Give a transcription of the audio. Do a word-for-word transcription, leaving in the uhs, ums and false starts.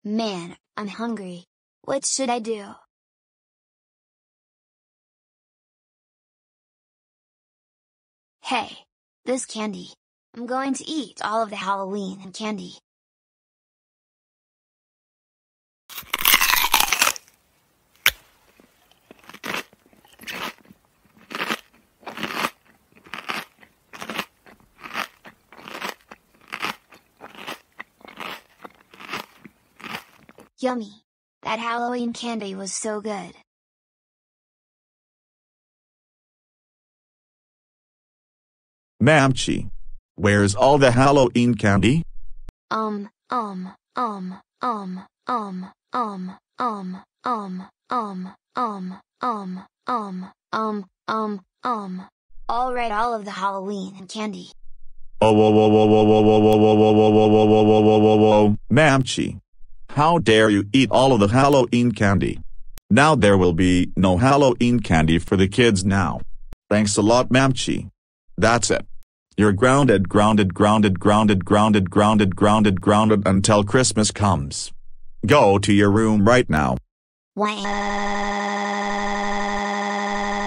Man, I'm hungry. What should I do? Hey! This candy. I'm going to eat all of the Halloween and candy. Yummy! That Halloween candy was so good. Mametchi, where's all the Halloween candy? Um, um, um, um, um, um, um, um, um, um, um, um, um, um, um. All right, all of the Halloween and candy. Oh, whoa, whoa, whoa, whoa, whoa, whoa, whoa, whoa, whoa, whoa, whoa, whoa, whoa, whoa, whoa, whoa, whoa, Mametchi. How dare you eat all of the Halloween candy? Now there will be no Halloween candy for the kids now. Thanks a lot, Mametchi. That's it. You're grounded, grounded, grounded, grounded, grounded, grounded, grounded, grounded until Christmas comes. Go to your room right now. Wow.